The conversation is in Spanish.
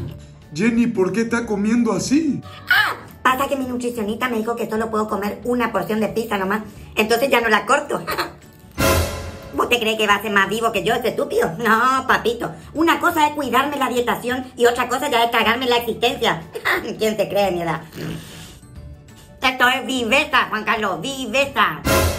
Jenny, ¿por qué está comiendo así? Pasa que mi nutricionista me dijo que solo puedo comer una porción de pizza nomás. Entonces ya no la corto. ¿Vos te crees que va a ser más vivo que yo, ese estúpido? No, papito. Una cosa es cuidarme la dietación y otra cosa ya es cagarme la existencia. ¿Quién se cree, mi edad? Esto es viveza, Juan Carlos, viveza.